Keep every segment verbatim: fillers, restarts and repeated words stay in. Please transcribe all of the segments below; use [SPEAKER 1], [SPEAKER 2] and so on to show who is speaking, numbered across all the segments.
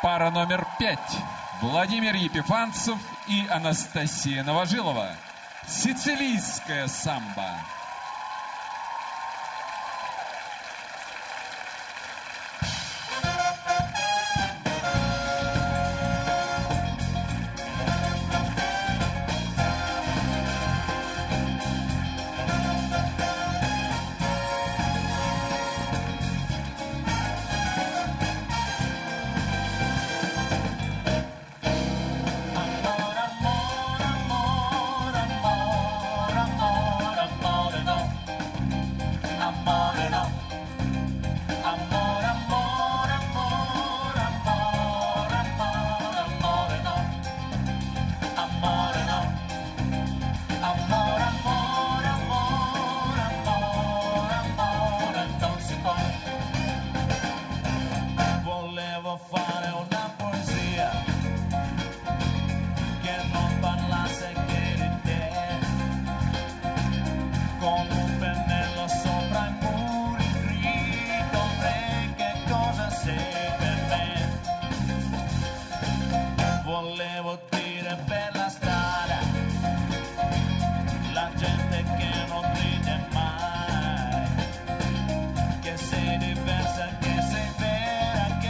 [SPEAKER 1] Пара номер пять. Владимир Yepifantsev и Анастасия Новозhilova. Сицилийская самбо.
[SPEAKER 2] Fare una poesia che non parlasse che di te, con un pennello sopra i muri grido avrei che cosa sei per me. Volevo dire per la strada la gente che non ride mai, che sei diversa, che sei vera, che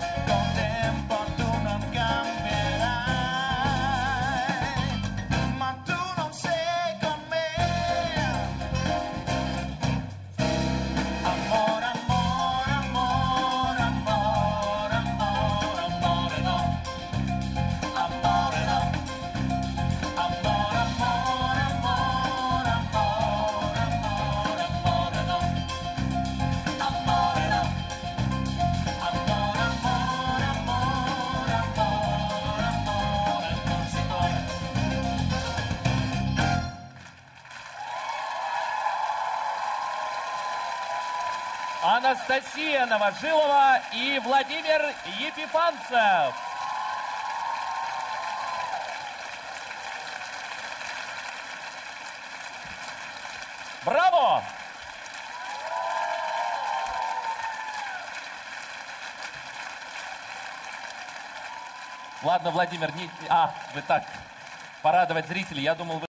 [SPEAKER 3] Анастасия Новозhilova и Владимир Yepifantsev. Браво! Ладно, Владимир, не... а, вы так, порадовать зрителей, я думал, вы...